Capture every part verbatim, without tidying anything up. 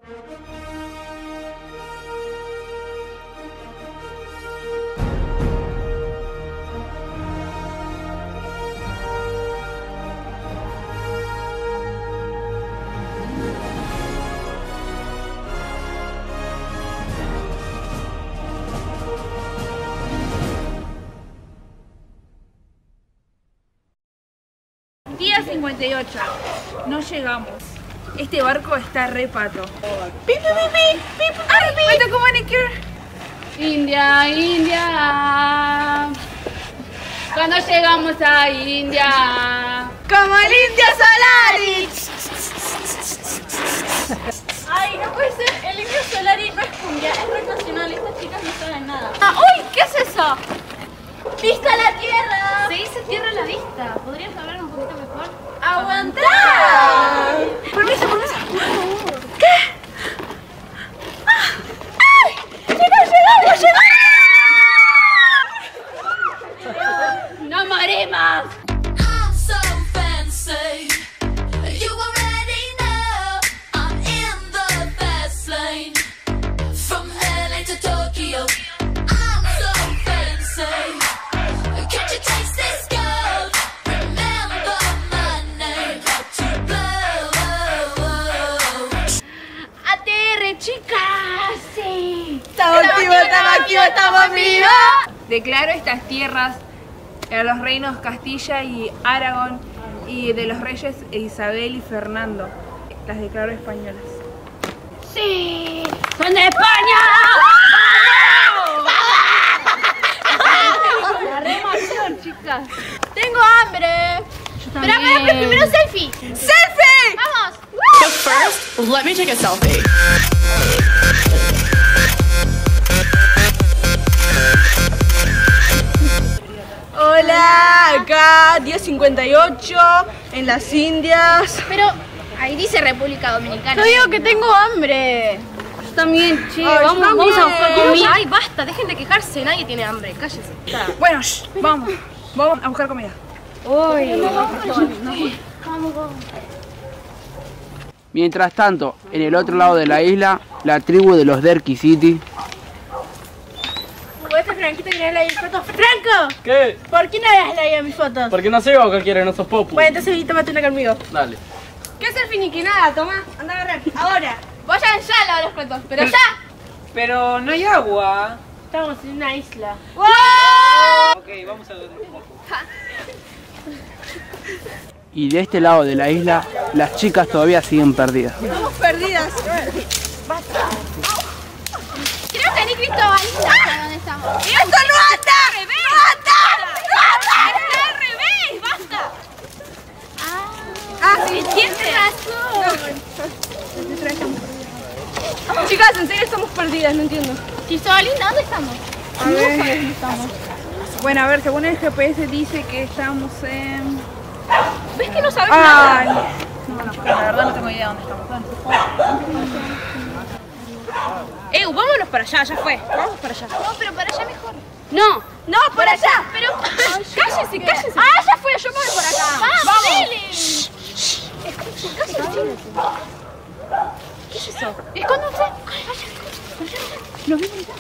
Día cincuenta y ocho. No llegamos. Este barco está re pato. ¡Pi, pi, pi, pi! ¡Pi, pi, pi! ¡Me tocó manicure! India, India. Cuando llegamos a India. ¡Como el Indio Solari! Ay, no puede ser. El Indio Solari no es cumbia, es rock nacional. Estas chicas no saben nada. Ah, ¡uy! ¿Qué es eso? ¡Vista a la tierra! Se dice tierra a la vista. ¿Podrías hablar un poquito mejor? ¡Aguantar! Permiso, permiso. ¿Qué? ¡Ay! ¡Llegamos, llegamos, llegamos! ¡No maremos! I'm so fancy. You already know I'm in the fast lane. From L A to Tokyo. I'm so fancy. Can't you taste this gold? Remember my name. To blow. ¡Aterre, chicas! ¡Sí! ¡Estamos vivos, estamos aquí, estamos vivos! Declaro estas tierras a los reinos Castilla y Aragón y de los reyes Isabel y Fernando. Las declaro españolas. ¡Sí! ¡Son de España! La remoción, chicas. ¡Tengo hambre! Pero, pero, pero primero selfie. ¡Selfie! ¡Vamos! But first, let me take a selfie. Hola, acá día cincuenta y ocho en las Indias. Pero ahí dice República Dominicana. Yo digo que tengo hambre. Yo también, che. Ay, vamos, yo vamos a también. buscar comida. Ay, basta, dejen de quejarse, nadie tiene hambre, cállese. Bueno, shh, vamos, vamos a buscar comida. Uy. Mientras tanto, en el otro lado de la isla, la tribu de los Derky City. Este Franquito que no le fotos. ¡Franco! ¿Qué? ¿Por qué no le like a mis fotos? Porque no sé o cualquiera, no sos popu. Bueno, entonces tómate una conmigo. Dale. ¿Qué selfie ni que nada? Toma, anda a agarrar. Ahora. Vayan ya a las fotos, pero ya. Pero no hay agua. Estamos en una isla. Ok, vamos a ver un poco. Y de este lado de la isla, las chicas todavía siguen perdidas. Estamos perdidas. Creo que ni Cristóbal sabe dónde estamos. ¡Esto no anda! ¡No anda! ¡No anda! ¡Está al revés! ¡Basta! Ah, sí. Tienes razón. Chicas, en serio estamos perdidas, no entiendo. Cristóbalina, ¿dónde estamos? A ver, ¿dónde estamos? Bueno, a ver, según el G P S dice que estamos en... ¿Ves que no sabes Ay. nada? No, no, la verdad no tengo idea dónde estamos. Eh, vámonos para allá, ya fue. Vamos para allá. No, pero para allá mejor. No, no, por allá. Pero cállese, cállese. Ah, ya fue, yo me voy por acá. Vamos, dele. Escuchen, cállese. ¿Qué es eso? Escóndanse. Ay, vaya, escóndanse. Lo vi gritar.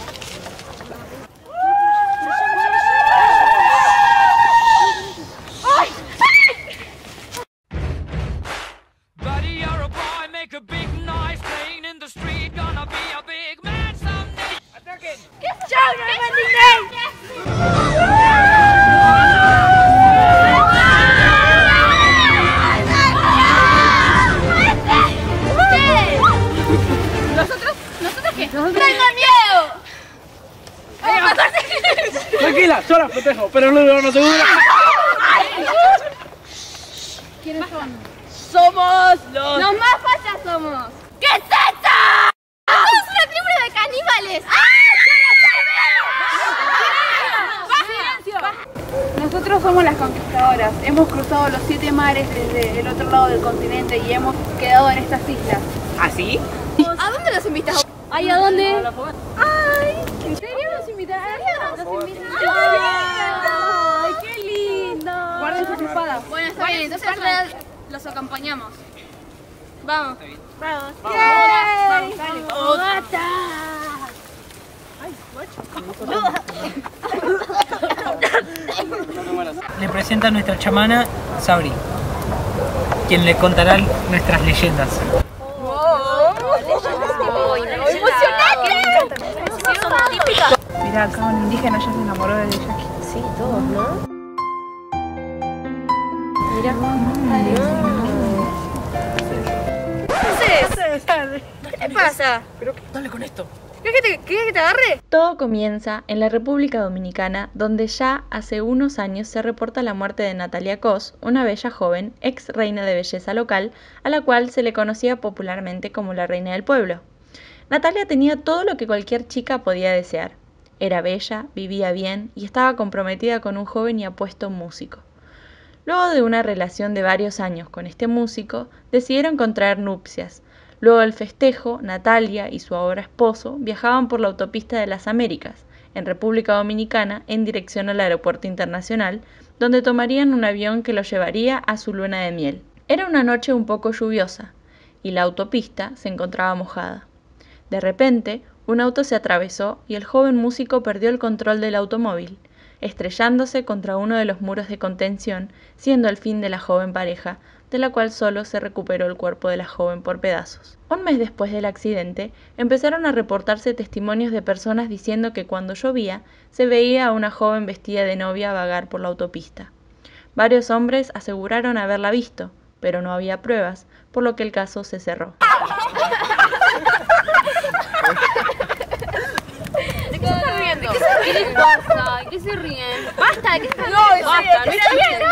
Tranquila, yo la protejo, pero luego no seguro. ¿Quiénes son? Somos los... Los más fachas somos. ¿Qué es esto? ¡Somos una tribu de caníbales! ¡Ah! Nosotros somos las conquistadoras. Hemos cruzado los siete mares desde el otro lado del continente y hemos quedado en estas islas. ¿Así? ¿A dónde los invitas? ¿Ay, a dónde? ¡Ay! ¿En serio nos invitaron? Nos invitan. ¡Ay, qué lindo! Guarden sus espadas. Bueno, está bien, entonces los acompañamos. Vamos. ¡Yay! Le presenta a nuestra chamana Sabri, quien le contará nuestras leyendas. Mirá, acá un indígena ya se enamoró de Jackie. Sí, todos, ¿no? Mira. ¿Qué pasa? Pero dale con esto. ¿Quieres que te, ¿quieres que te agarre? Todo comienza en la República Dominicana, donde ya hace unos años se reporta la muerte de Natalia Cos, una bella joven, ex reina de belleza local, a la cual se le conocía popularmente como la reina del pueblo. Natalia tenía todo lo que cualquier chica podía desear. Era bella, vivía bien y estaba comprometida con un joven y apuesto músico. Luego de una relación de varios años con este músico, decidieron contraer nupcias. Luego del festejo, Natalia y su ahora esposo viajaban por la autopista de las Américas, en República Dominicana, en dirección al aeropuerto internacional, donde tomarían un avión que los llevaría a su luna de miel. Era una noche un poco lluviosa, y la autopista se encontraba mojada. De repente, un auto se atravesó y el joven músico perdió el control del automóvil, estrellándose contra uno de los muros de contención, siendo el fin de la joven pareja, de la cual solo se recuperó el cuerpo de la joven por pedazos. Un mes después del accidente, empezaron a reportarse testimonios de personas diciendo que cuando llovía, se veía a una joven vestida de novia vagar por la autopista. Varios hombres aseguraron haberla visto, pero no había pruebas, por lo que el caso se cerró. ¿De qué se están riendo? ¿Qué les pasa? ¿Qué se ríen? ¡Basta! ¿De qué están riendo? ¡Basta! ¡No está bien!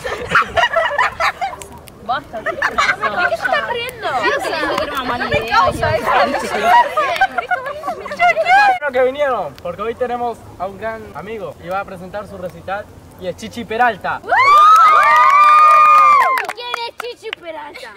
¡Basta! ¿De qué se están riendo? ¡No te causa eso! Bueno que vinieron, porque hoy tenemos a un gran amigo y va a presentar su recital y es Chichi Peralta. ¿Quién es Chichi Peralta?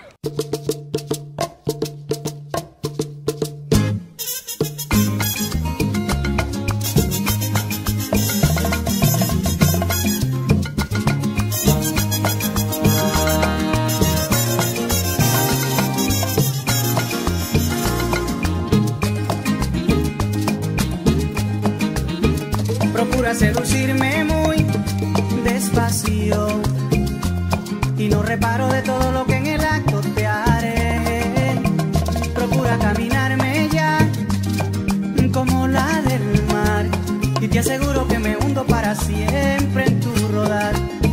Procura seducirme muy despacio y no reparo de todo lo que en el acto te haré. Procura caminarme ya como la del mar y te aseguro que me hundo para siempre en tu rodar.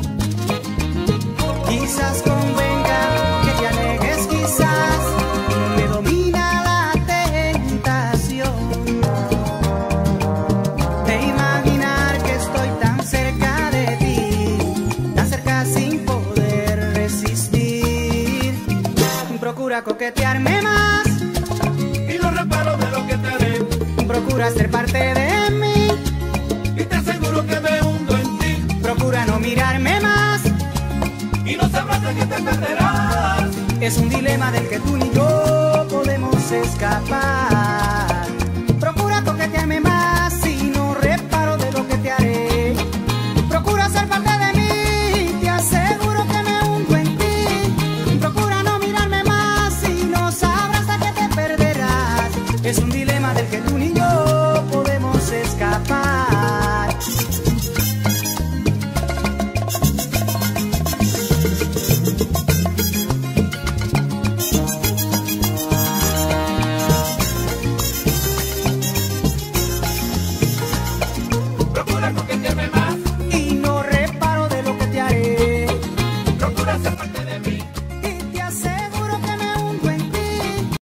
Quizás convenga que te alejes, quizás me domina la tentación de imaginar que estoy tan cerca de ti, tan cerca sin poder resistir. Procura coquetearme más Y no reparo de lo que te haré. procura ser parte de mí, Y te aseguro que me hundo en ti. procura no mirarme más. Y no sabrás de qué te perderás. Es un dilema del que tú ni yo podemos escapar. Procura coquetearme más y no reparo de lo que te haré. Procura ser parte de mí, te aseguro que me hundo en ti. Procura no mirarme más y no sabrás de qué te perderás. Es un dilema del que tú ni yo podemos escapar. Procura coquetearme más. Y no reparo de lo que te haré. Procura ser parte de